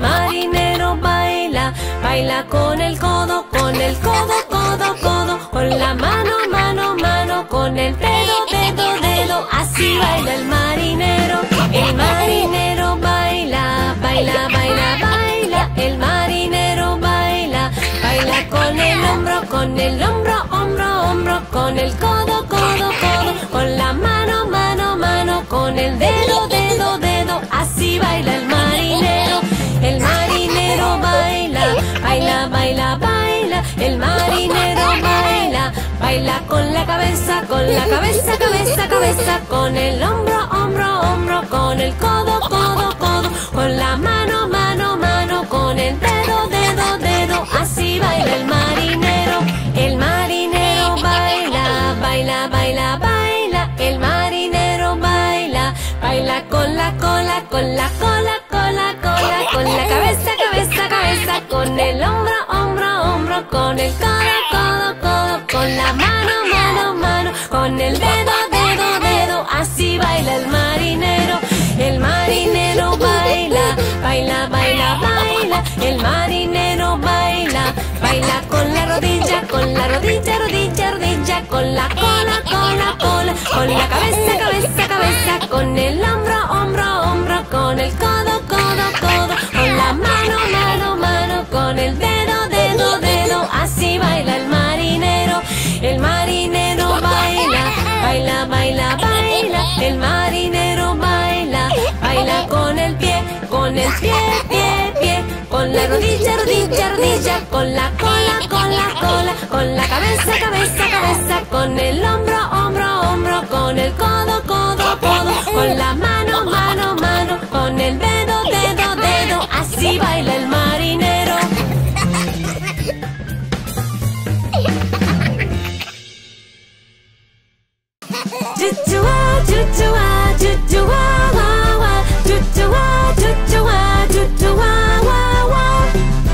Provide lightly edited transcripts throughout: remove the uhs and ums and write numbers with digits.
marinero baila, baila con el codo, codo, codo, con la mano, mano, mano, con el dedo, dedo, dedo, así baila el marinero. El marinero baila, baila, baila, baila, el marinero baila, baila con el hombro, hombro, hombro, con el codo, codo, codo, con la mano, mano, mano, con el dedo, dedo, dedo, así baila el marinero. El marinero baila, baila, baila, baila, el marinero baila, baila con la cabeza, cabeza, cabeza, con el hombro, hombro, hombro, con el codo, codo, codo, con la mano, mano, mano, con el dedo, dedo, dedo, así baila el marinero. El marinero baila, baila, baila, baila, el marinero baila, baila con la cola, con la cola, cola, cola, con la cabeza, cabeza, cabeza, con el hombro, hombro, hombro, con el codo, codo, codo, con la mano, mano, mano, con el dedo, dedo, dedo, así baila el marinero. El marinero baila, baila, baila, baila, el marinero baila, baila con la rodilla, rodilla, rodilla, con la cola, cola, cola, con la cabeza, cabeza, cabeza, con el hombro, hombro, hombro, con el codo, codo, codo, con la mano, mano, mano, con el dedo, dedo, dedo, así baila el marinero. El marinero baila, baila, baila, baila, el marinero baila, baila con el pie, pie, pie, con la rodilla, rodilla, rodilla, con la cola, cola, con la cabeza, cabeza, cabeza, con el hombro, hombro, hombro, con el codo, codo, codo, con la mano, mano, mano, con el dedo, dedo, dedo, así baila el marinero. Chuchua, chuchua, chuchua, wa, wa, chuchua, chuchua, chuchua, wa, wa.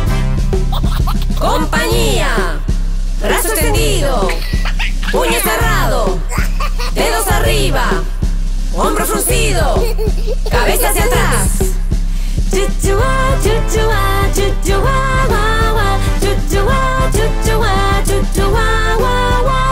Compañía, brazo extendido, puño cerrado, dedos arriba, hombro fruncido, cabeza hacia atrás. Chuchua, chuchua, chuchua, wa, wa, chuchua, chuchua, chuchua, wa, wa.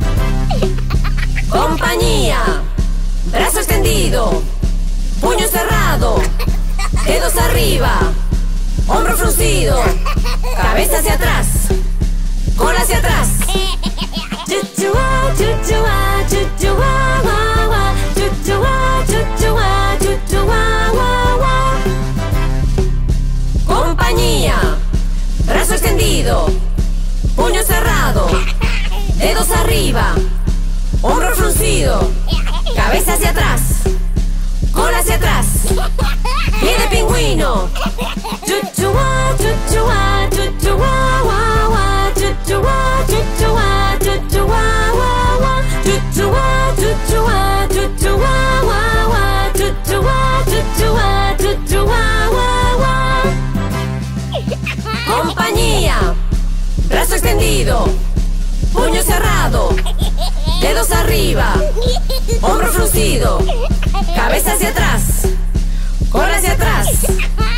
Compañía, brazo extendido, puño cerrado, dedos arriba, hombro fruncido, cabeza hacia atrás, cola hacia atrás. Chuchua, chuchua, chuchua, wa, wa, chuchua, chuchua, chuchua, wa, wa. Compañía, brazo extendido, puño cerrado, dedos arriba, hombro fruncido, cabeza hacia atrás, cola hacia atrás, pie de pingüino. Chuchua, chuchua, chuchua, wa, wa, chuchua, chuchua, chuchua, wa, wa, chuchua, chuchua, chuchua, wa, wa, chuchua, chuchua, chuchua, wa, wa. Compañía, brazo extendido, puño cerrado, dedos arriba, hombro fruncido, cabeza hacia atrás, cola hacia atrás,